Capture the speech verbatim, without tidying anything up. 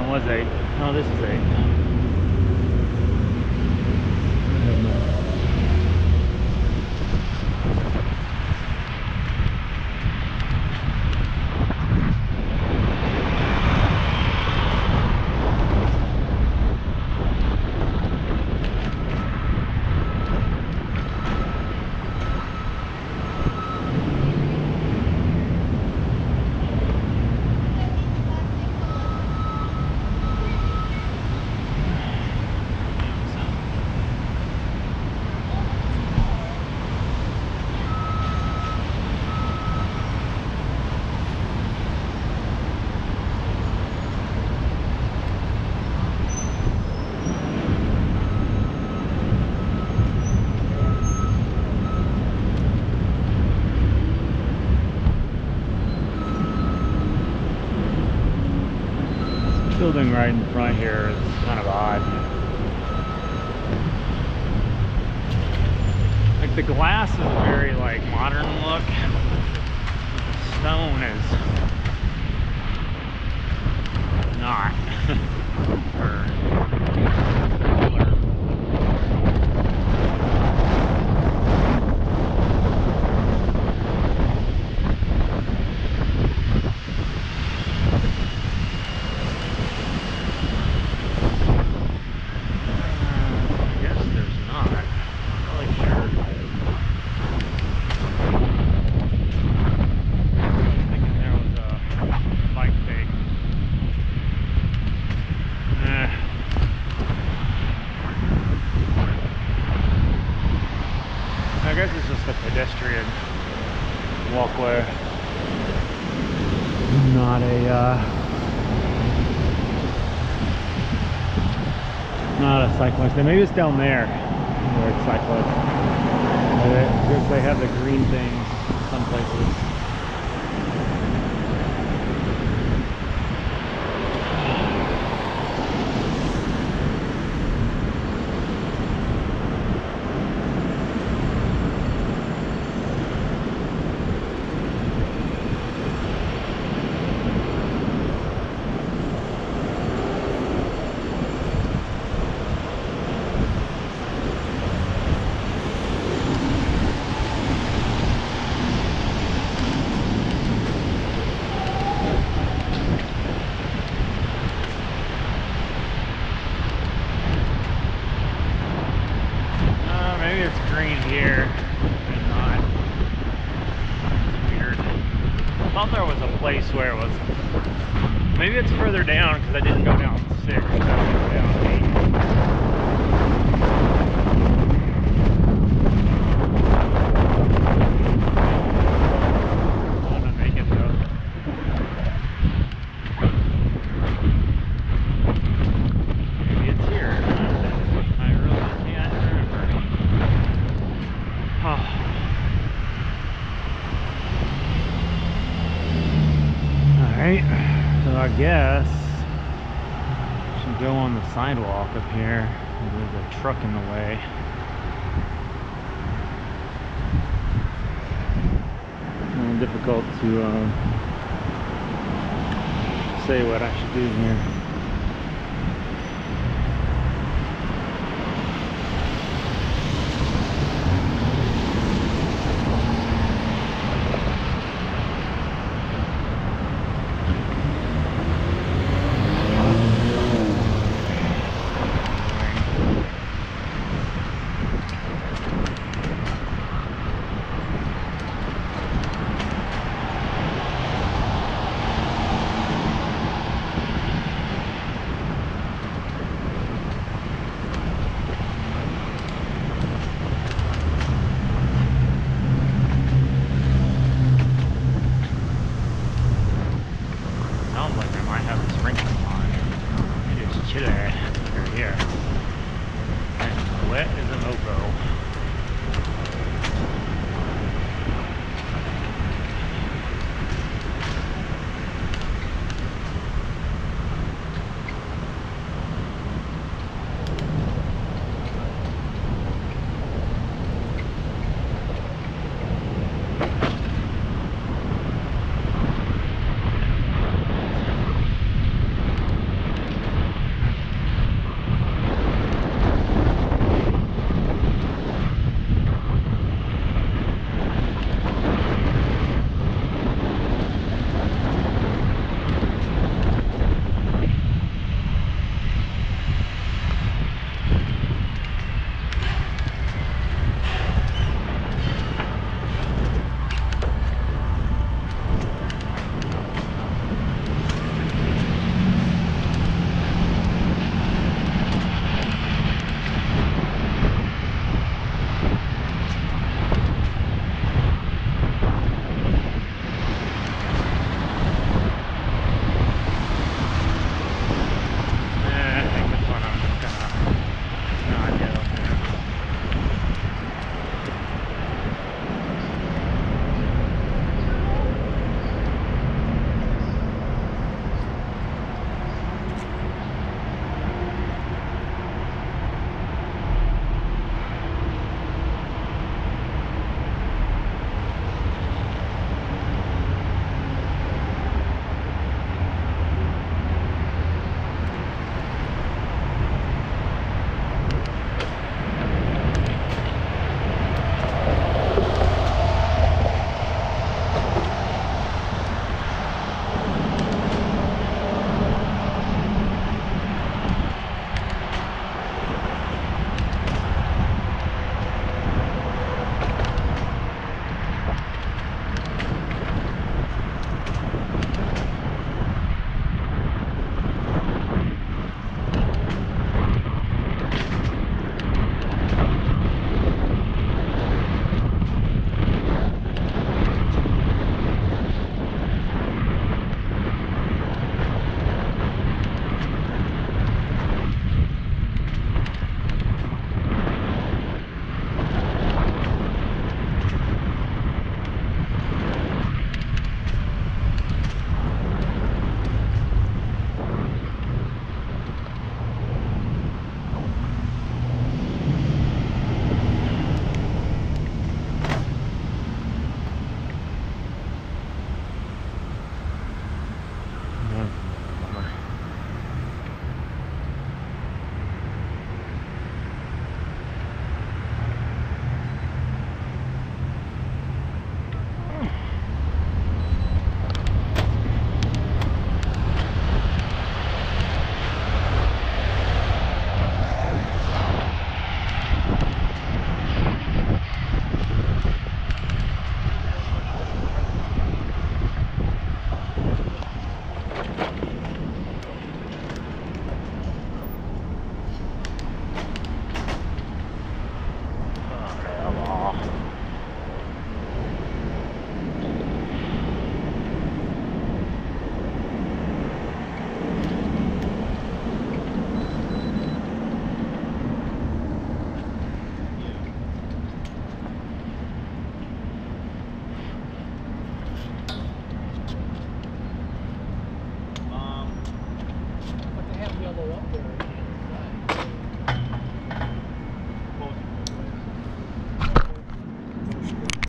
one was eight. Oh, this is eight. Building right in front here is kind of odd. Like the glass is very like modern look. The stone is not. or I guess it's just a pedestrian walkway, not a uh, not a cyclist. And maybe it's down there where it's cyclists. Because they have the green things in some places. Maybe it's green here and not. It's weird. I thought there was a place where it was. Maybe it's further down because I didn't go down six. I went down eight. I'm gonna make it though. Maybe it's here. I really can't remember. Oh. Alright, so I guess I should go on the sidewalk up here. There's a truck in the way. It's a little difficult to uh, say what I should do here. Here. And wet as a mofo. have yellow up there.